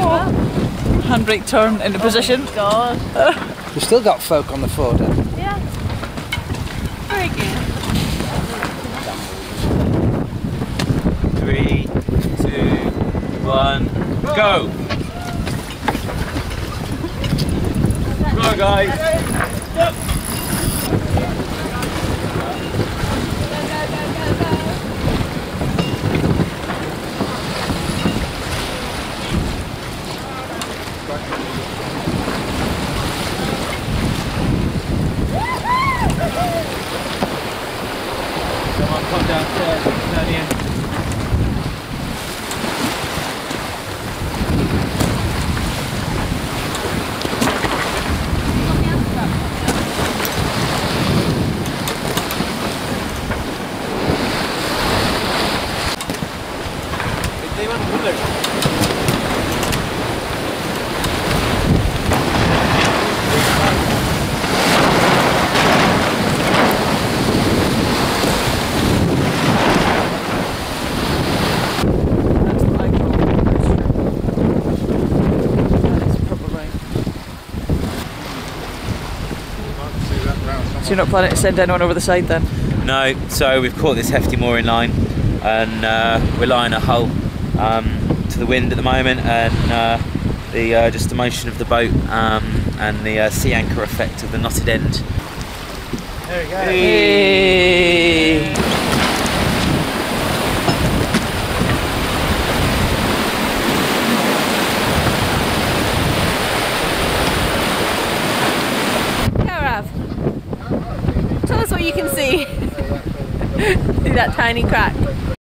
Handbrake turn into position. God. We've still got folk on the Ford. Yeah. Very good. 3, 2, 1, go! Go guys! Come on, come downstairs, turn in. So you're not planning to send anyone over the side then? No, so we've caught this hefty mooring line and we're lying a hull to the wind at the moment, and just the motion of the boat and the sea anchor effect of the knotted end. There we go. Hey. Tell us what you can see through that tiny crack.